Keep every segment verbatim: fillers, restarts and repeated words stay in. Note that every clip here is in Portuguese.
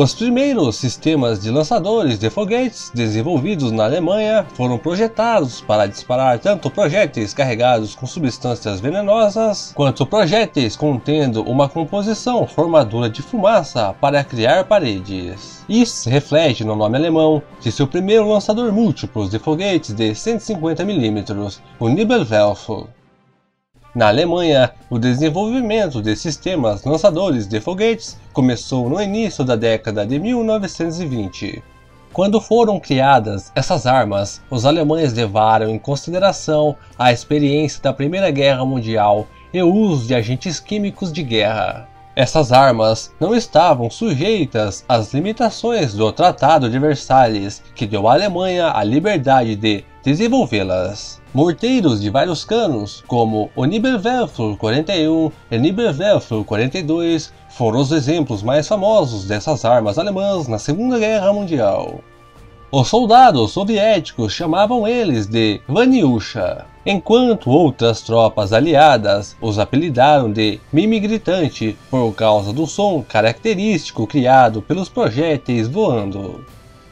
Os primeiros sistemas de lançadores de foguetes desenvolvidos na Alemanha foram projetados para disparar tanto projéteis carregados com substâncias venenosas, quanto projéteis contendo uma composição formadora de fumaça para criar paredes. Isso se reflete no nome alemão de seu primeiro lançador múltiplos de foguetes de cento e cinquenta milímetros, o Nibelwerfer. Na Alemanha, o desenvolvimento de sistemas lançadores de foguetes começou no início da década de mil novecentos e vinte. Quando foram criadas essas armas, os alemães levaram em consideração a experiência da Primeira Guerra Mundial e o uso de agentes químicos de guerra. Essas armas não estavam sujeitas às limitações do Tratado de Versalhes, que deu à Alemanha a liberdade de desenvolvê-las. Morteiros de vários canos, como o Nibelwerfer quarenta e um e Nibelwerfer quarenta e dois, foram os exemplos mais famosos dessas armas alemãs na Segunda Guerra Mundial. Os soldados soviéticos chamavam eles de Vanyusha, enquanto outras tropas aliadas os apelidaram de Mime Gritante por causa do som característico criado pelos projéteis voando.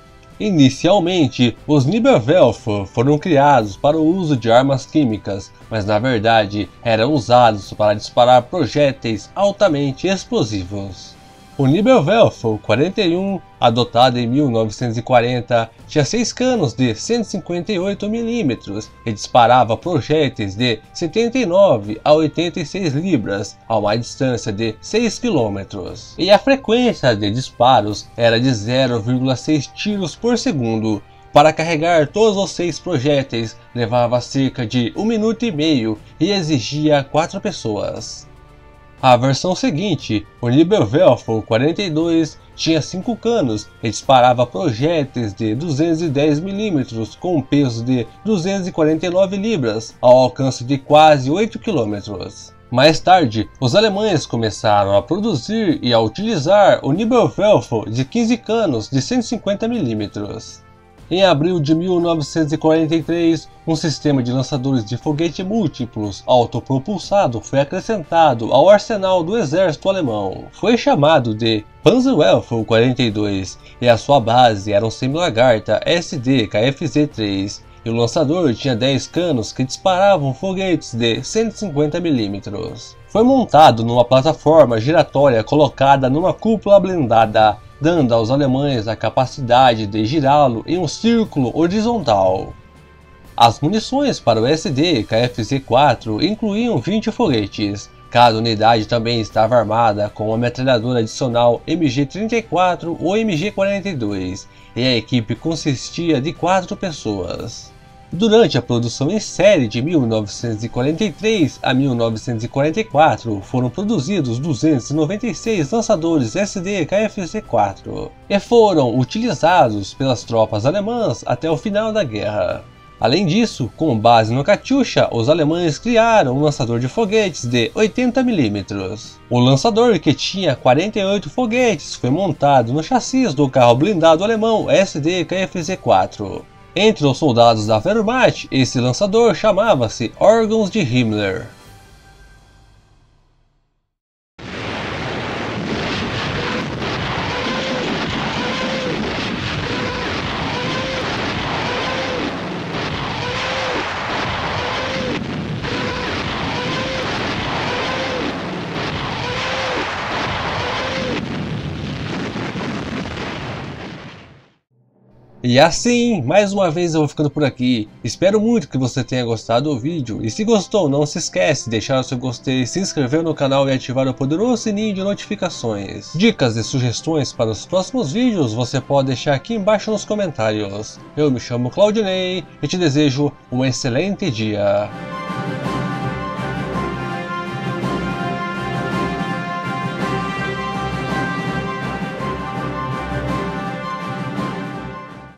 Inicialmente, os Nibelwerfer foram criados para o uso de armas químicas, mas na verdade eram usados para disparar projéteis altamente explosivos. O Nibelwerfer quarenta e um, adotado em mil novecentos e quarenta, tinha seis canos de cento e cinquenta e oito milímetros e disparava projéteis de setenta e nove a oitenta e seis libras a uma distância de seis quilômetros. E a frequência de disparos era de zero vírgula seis tiros por segundo. Para carregar todos os seis projéteis levava cerca de um minuto e meio e exigia quatro pessoas. A versão seguinte, o Nibelwerfer quarenta e dois, tinha cinco canos e disparava projéteis de duzentos e dez milímetros com um peso de duzentas e quarenta e nove libras ao alcance de quase oito quilômetros. Mais tarde, os alemães começaram a produzir e a utilizar o Nibelwerfer de quinze canos de cento e cinquenta milímetros. Em abril de mil novecentos e quarenta e três, um sistema de lançadores de foguete múltiplos autopropulsado foi acrescentado ao arsenal do exército alemão. Foi chamado de Panzerwerfer quarenta e dois e a sua base era um semi-lagarta S D K F Z três, e o lançador tinha dez canos que disparavam foguetes de cento e cinquenta milímetros. Foi montado numa plataforma giratória colocada numa cúpula blindada, dando aos alemães a capacidade de girá-lo em um círculo horizontal. As munições para o S D K F Z quatro incluíam vinte foguetes. Cada unidade também estava armada com uma metralhadora adicional M G trinta e quatro ou M G quarenta e dois, e a equipe consistia de quatro pessoas. Durante a produção em série de mil novecentos e quarenta e três a mil novecentos e quarenta e quatro, foram produzidos duzentos e noventa e seis lançadores S D K F Z quatro e foram utilizados pelas tropas alemãs até o final da guerra. Além disso, com base no Katyusha, os alemães criaram um lançador de foguetes de oitenta milímetros. O lançador, que tinha quarenta e oito foguetes, foi montado no chassi do carro blindado alemão S D K F Z quatro. Entre os soldados da Wehrmacht, esse lançador chamava-se Órgãos de Himmler. E assim, mais uma vez eu vou ficando por aqui. Espero muito que você tenha gostado do vídeo. E se gostou, não se esquece de deixar o seu gostei, se inscrever no canal e ativar o poderoso sininho de notificações. Dicas e sugestões para os próximos vídeos você pode deixar aqui embaixo nos comentários. Eu me chamo Claudinei e te desejo um excelente dia.